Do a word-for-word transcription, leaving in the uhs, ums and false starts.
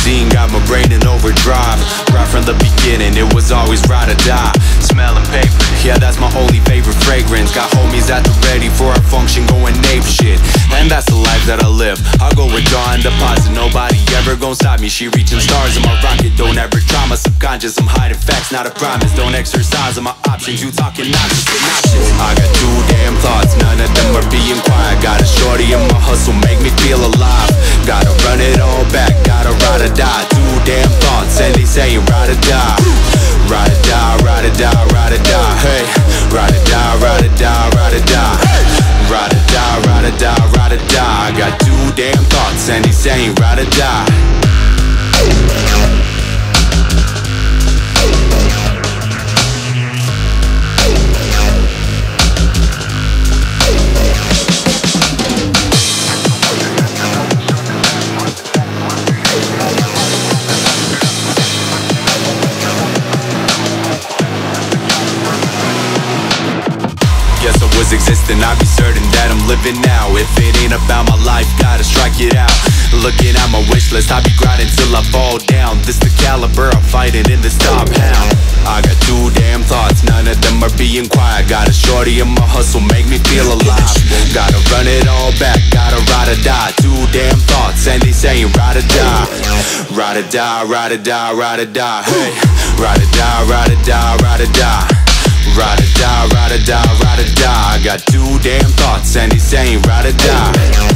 nicotine got my brain in overdrive. Right from the beginning, it was always ride or die. Smelling paper, yeah, that's my only favorite fragrance. Got homies at the ready for our function, going ape shit. And that's the life that I live. I'll go withdraw and deposit, nobody ever gon' stop me. She reaching stars in my rocket, don't ever try my subconscious. I'm hiding facts, not a promise. Don't exercise on my options, you talking nonsense with options. I got two damn thoughts, none of them are being quiet. Got a shorty in my hustle, make me feel alive. Gotta run it all back, gotta ride or die. Two damn thoughts, and they saying ride or die. Ride or die, ride or die, ride or die. Hey, ride or die, ride or die, ride or die. Ride or die, ride or die, ride or die. I got two damn thoughts, and they saying ride or die. Guess I was existing, I'd be certain that I'm living now. If it ain't about my life, gotta strike it out. Looking at my wish list, I be grinding till I fall down. This the caliber I'm fighting in this top hound. I got two damn thoughts, none of them are being quiet. Got a shorty in my hustle, make me feel alive. Gotta run it all back, gotta ride or die. Two damn thoughts, and they saying ride or die. Ride or die, ride or die, ride or die. Hey, ride or die, ride or die, ride or die. Ride or die, ride or die, ride or die. I got two damn thoughts, and they saying ride or die.